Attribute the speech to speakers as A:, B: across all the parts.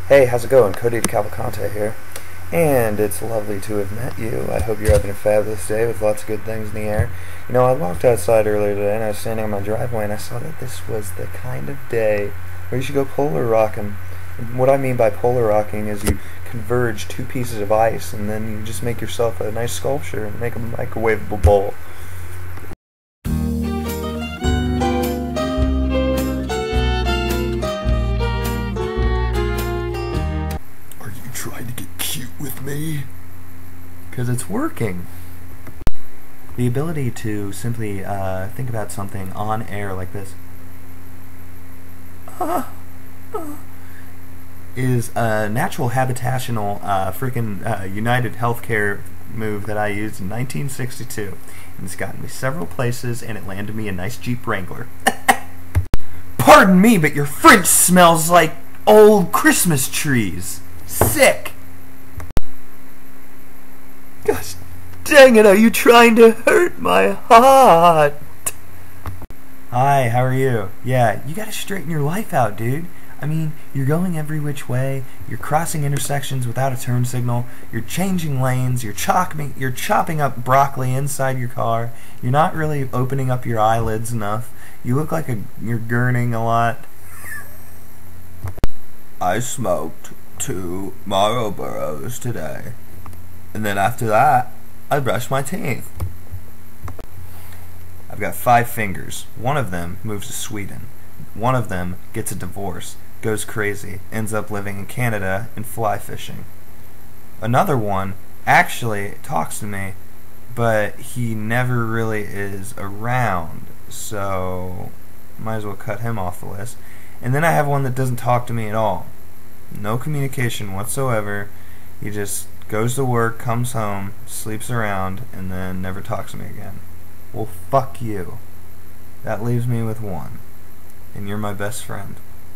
A: Hey, how's it going? Cody Cavalcante here, and it's lovely to have met you. I hope you're having a fabulous day with lots of good things in the air. You know, I walked outside earlier today, and I was standing on my driveway, and I saw that this was the kind of day where you should go polar rocking. And what I mean by polar rocking is you converge two pieces of ice, and then you just make yourself a nice sculpture and make a microwavable bowl.
B: Trying to get cute with me?
A: Because it's working. The ability to simply think about something on air like this is a natural habitational United Healthcare move that I used in 1962. And it's gotten me several places, and it landed me a nice Jeep Wrangler. Pardon me, but your French smells like old Christmas trees. Sick! Gosh dang it, are you trying to hurt my heart? Hi, how are you? Yeah, you gotta straighten your life out, dude. I mean, you're going every which way, you're crossing intersections without a turn signal, you're changing lanes, you're chopping up broccoli inside your car, you're not really opening up your eyelids enough, you look like you're gurning a lot.
B: I smoked 2 Marlboros today, and then after that I brushed my teeth.
A: I've got 5 fingers. One of them moves to Sweden. One of them gets a divorce, goes crazy, ends up living in Canada and fly fishing. Another one actually talks to me, but he never really is around, so might as well cut him off the list. And then I have one that doesn't talk to me at all. No communication whatsoever. He just goes to work, comes home, sleeps around, and then never talks to me again. Well, fuck you. That leaves me with one. And you're my best friend.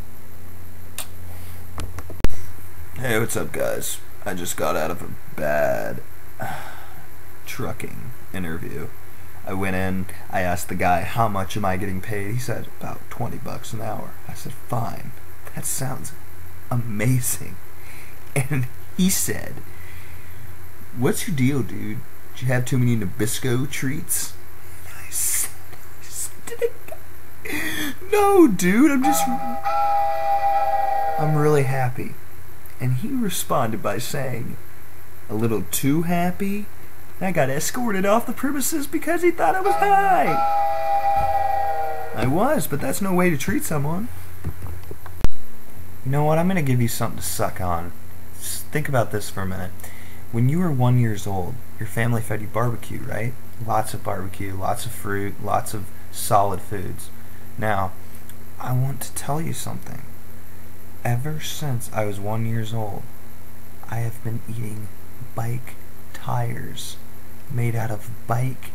B: Hey, what's up, guys? I just got out of a bad trucking interview. I went in, I asked the guy, how much am I getting paid? He said, about $20 an hour. I said, fine. That sounds amazing. And he said, what's your deal, dude? Did you have too many Nabisco treats? I said, no, dude, I'm really happy. And he responded by saying, a little too happy? I got escorted off the premises because he thought I was high. I was, but that's no way to treat someone. You know what? I'm going to give you something to suck on. Just think about this for a minute. When you were 1 year old, your family fed you barbecue, right? Lots of barbecue, lots of fruit, lots of solid foods. Now, I want to tell you something. Ever since I was 1 year old, I have been eating bike tires made out of bike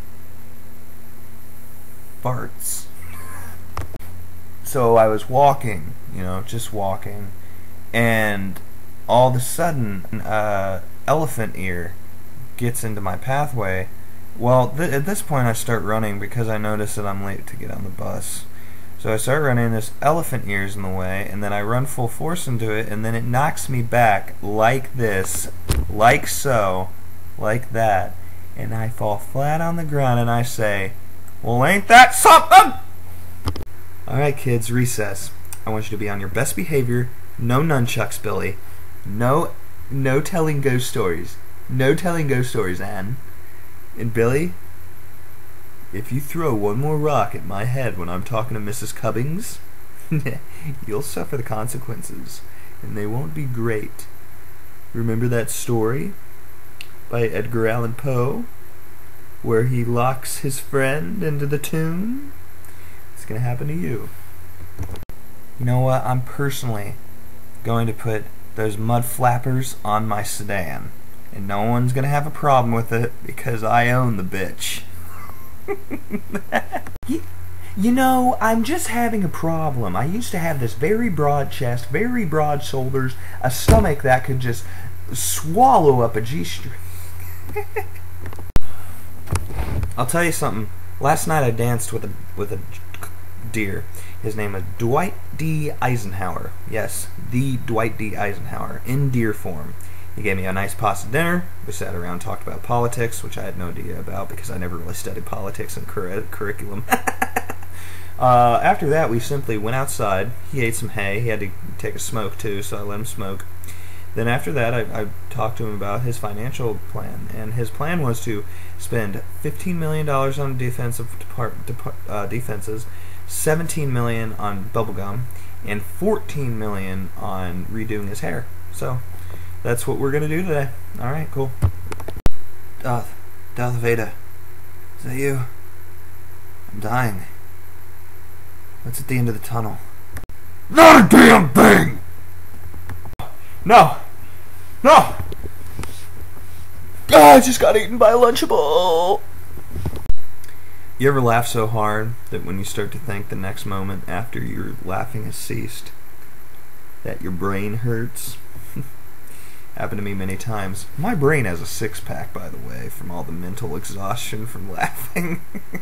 B: farts. So I was walking, just walking, and all of a sudden, elephant ear gets into my pathway. Well, at this point I start running because I notice that I'm late to get on the bus. So I start running, this elephant ear's in the way, and then I run full force into it, and then it knocks me back like this, like so, like that, and I fall flat on the ground and I say, well, ain't that something? Alright, kids, recess. I want you to be on your best behavior. No nunchucks, Billy. No telling ghost stories. No telling ghost stories, Anne. And Billy, if you throw one more rock at my head when I'm talking to Mrs. Cubbings, you'll suffer the consequences, and they won't be great. Remember that story by Edgar Allan Poe, where he locks his friend into the tomb? It's going to happen to you. You know what? I'm personally going to put those mud flappers on my sedan, and no one's going to have a problem with it because I own the bitch. You know, I'm just having a problem. I used to have this very broad chest, very broad shoulders, a stomach that could just swallow up a G-string. I'll tell you something. Last night I danced with a deer.
A: His name is Dwight D. Eisenhower. Yes, the Dwight D. Eisenhower in deer form. He gave me a nice pasta dinner. We sat around and talked about politics, which I had no idea about because I never really studied politics in curriculum. After that, we simply went outside. He ate some hay. He had to take a smoke too, so I let him smoke. Then after that, I talked to him about his financial plan, and his plan was to spend $15 million on defenses, $17 million on bubblegum, and $14 million on redoing his hair. So that's what we're gonna do today. All right, cool. Darth Vader, is that you? I'm dying. What's at the end of the tunnel? Not a damn thing! No! No! I just got eaten by a Lunchable! You ever laugh so hard that when you start to think the next moment after your laughing has ceased, that your brain hurts? Happened to me many times. My brain has a six-pack, by the way, from all the mental exhaustion from laughing.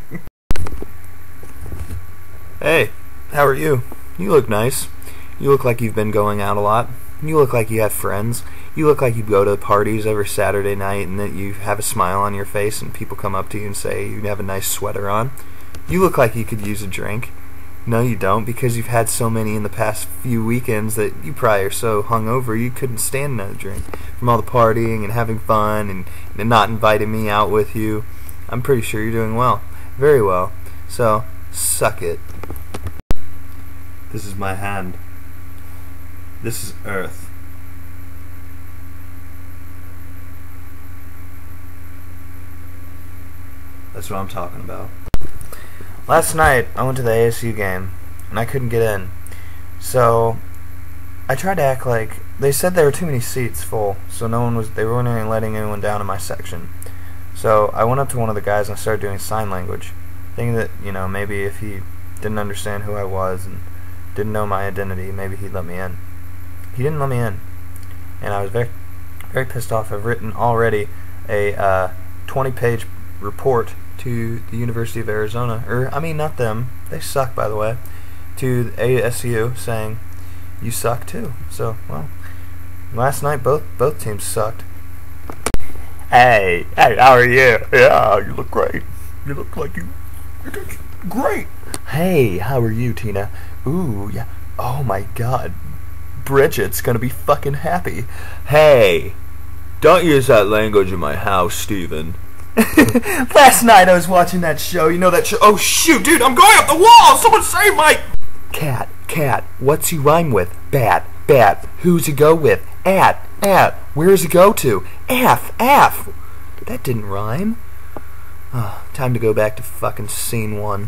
A: Hey, how are you? You look nice. You look like you've been going out a lot. You look like you have friends. You look like you go to parties every Saturday night and that you have a smile on your face and people come up to you and say you have a nice sweater on. You look like you could use a drink. No, you don't, because you've had so many in the past few weekends that you probably are so hungover you couldn't stand another drink. From all the partying and having fun and not inviting me out with you. I'm pretty sure you're doing well. Very well. So, suck it. This is my hand. This is Earth. That's what I'm talking about. Last night, I went to the ASU game, and I couldn't get in. So, I tried to act like... They said there were too many seats full, so they weren't even letting anyone down in my section. So, I went up to one of the guys and I started doing sign language, thinking that, maybe if he didn't understand who I was and didn't know my identity, maybe he'd let me in. He didn't let me in, and I was very, very pissed off. I've written already a 20-page report to the University of Arizona, not them, they suck, by the way, to ASU saying, you suck too. So, well, last night both teams sucked. Hey, how are you? Yeah, you look great. You look like you did great. Hey, how are you, Tina? Ooh, yeah. Oh my God. Bridget's gonna be fucking happy. Hey, don't use that language in my house, Steven. Last night I was watching that show. You know that show? Oh shoot, dude, I'm going up the wall! Someone save my... Cat, what's he rhyme with? Bat, who's he go with? At, where's he go to? F. That didn't rhyme. Time to go back to fucking scene 1.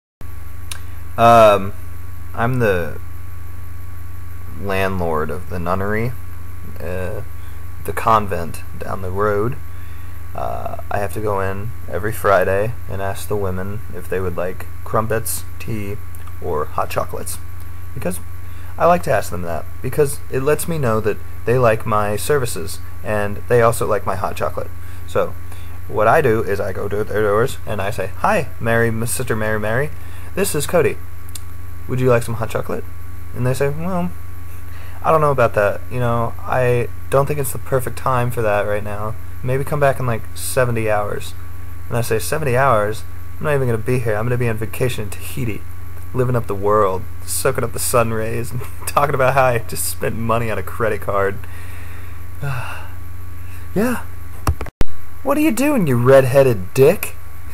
A: I'm the landlord of the nunnery, the convent down the road. I have to go in every Friday and ask the women if they would like crumpets, tea, or hot chocolates. Because I like to ask them that, because it lets me know that they like my services, and they also like my hot chocolate. So, what I do is I go to their doors, and I say, "Hi, Sister Mary, this is Cody. Would you like some hot chocolate?" And they say, "Well, I don't know about that. I don't think it's the perfect time for that right now. Maybe come back in like 70 hours. And I say, 70 hours? I'm not even going to be here. I'm going to be on vacation in Tahiti, living up the world, soaking up the sun rays, and talking about how I just spent money on a credit card. Yeah. What are you doing, you red-headed dick?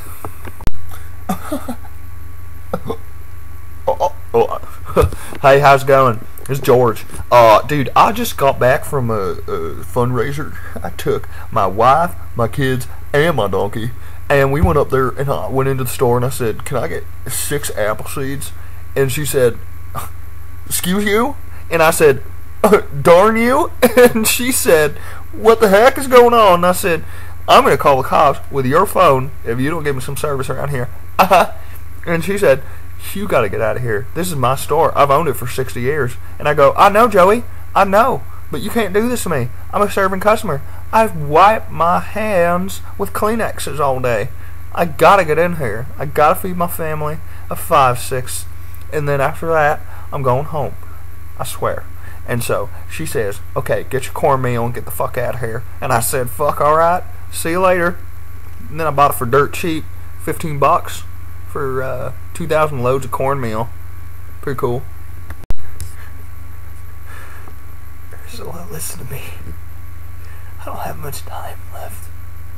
A: Hey, how's it going? It's George. Dude, I just got back from a fundraiser. I took my wife, my kids, and my donkey, and we went up there, and I went into the store, and I said, "Can I get 6 apple seeds?" And she said, "Excuse you?" And I said, "Darn you." And she said, "What the heck is going on?" And I said, "I'm going to call the cops with your phone if you don't give me some service around here." And she said, "You got to get out of here. This is my store. I've owned it for 60 years. And I go, "I know, Joey. I know. But you can't do this to me. I'm a serving customer. I've wiped my hands with Kleenexes all day. I got to get in here. I got to feed my family of 5, 6
B: and then after that, I'm going home. I swear. And so she says, okay, get your cornmeal and get the fuck out of here. And I said, fuck, alright, see you later. And then I bought it for dirt cheap, $15 for 2,000 loads of cornmeal. Pretty cool. So listen to me. I don't have much time left.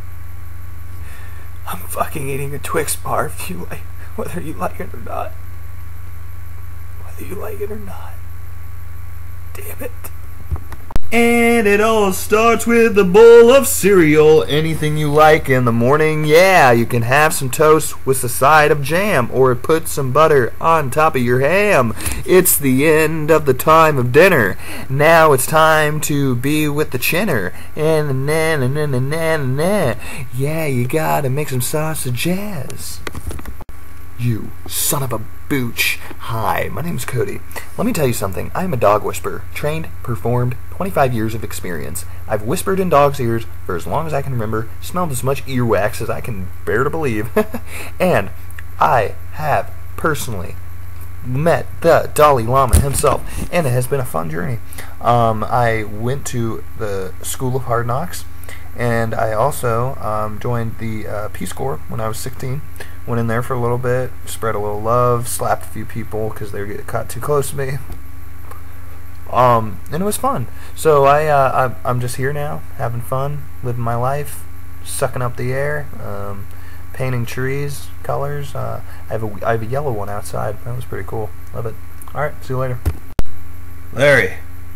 B: I'm fucking eating a Twix bar if you like, whether you like it or not. Whether you like it or not. Damn it.
A: And it all starts with a bowl of cereal. Anything you like in the morning, yeah. You can have some toast with a side of jam, or put some butter on top of your ham. It's the end of the time of dinner. Now it's time to be with the chinner. And na. Yeah, you gotta make some sausages. You son of a booch. Hi, my name's Cody. Let me tell you something. I'm a dog whisperer. Trained, performed, 25 years of experience. I've whispered in dogs' ears for as long as I can remember, smelled as much earwax as I can bear to believe, and I have personally met the Dalai Lama himself, and it has been a fun journey. I went to the School of Hard Knocks, and I also joined the Peace Corps when I was 16. Went in there for a little bit, spread a little love, slapped a few people because they were getting caught too close to me. And it was fun. So I'm just here now, having fun, living my life, sucking up the air, painting trees, colors. I have a yellow one outside. That was pretty cool. Love it. All right, see you later. Larry!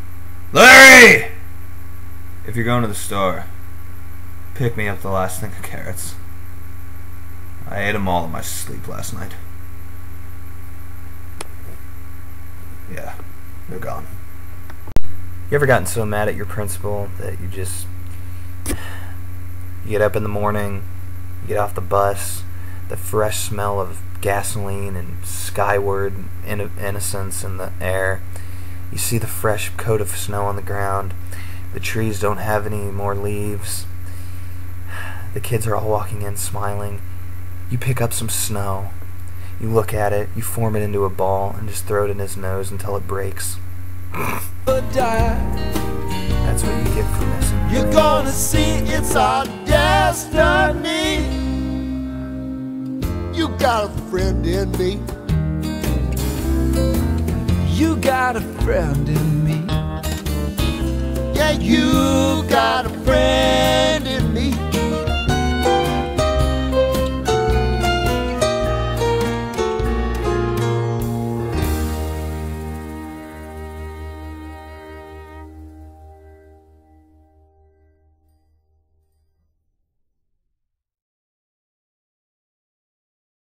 A: If you're going to the store, pick me up the last thing of carrots. I ate them all in my sleep last night. Yeah, they're gone.
B: You ever gotten so mad at your principal that you get up in the morning, you get off the bus, the fresh smell of gasoline and skyward innocence in the air, you see the fresh coat of snow on the ground, the trees don't have any more leaves, the kids are all walking in smiling. You pick up some snow, you look at it, you form it into a ball, and just throw it in his nose until it breaks. That's what you get for missing.
C: You're gonna see it's our destiny. You got a friend in me. You got a friend in me. Yeah, you got a friend.